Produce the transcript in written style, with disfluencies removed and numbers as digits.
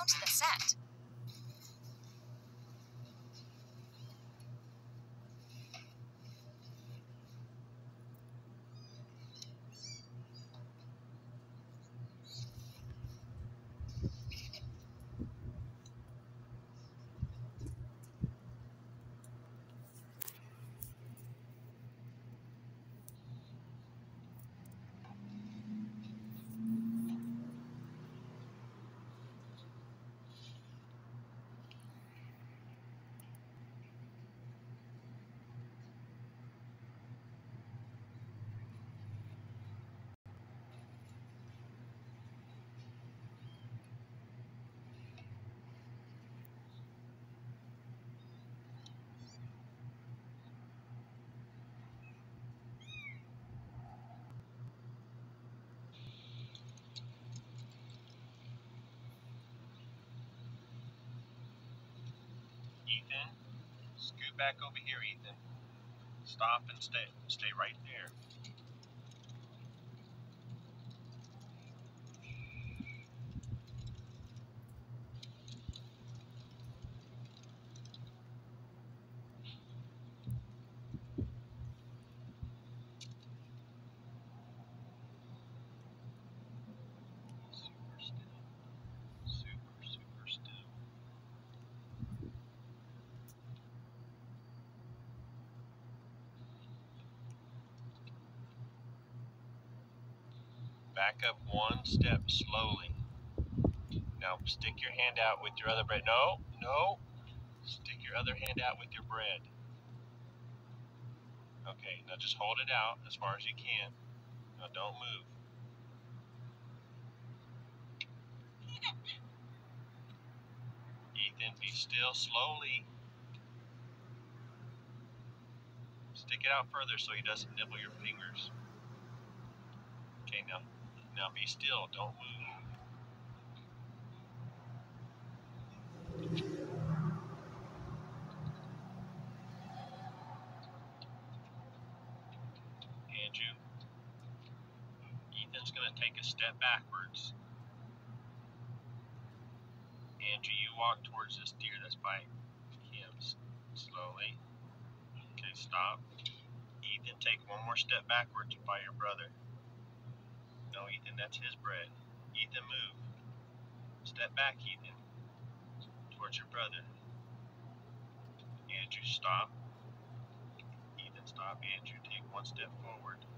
Mount the set. Ethan, scoot back over here, Ethan. Stop and stay right there. Super still. Super still. Back up one step slowly. Now stick your hand out with your other bread. No. Stick your other hand out with your bread. Okay, now just hold it out as far as you can. Now don't move. Ethan, be still slowly. Stick it out further so he doesn't nibble your fingers. Okay, now be still. Don't move. Andrew, Ethan's going to take a step backwards. Andrew, you walk towards this deer that's by him slowly. Okay, stop. Ethan, take one more step backwards by your brother. No, Ethan, that's his bread. Ethan, move. Step back, Ethan, towards your brother. Andrew, stop. Ethan, stop. Andrew, take one step forward.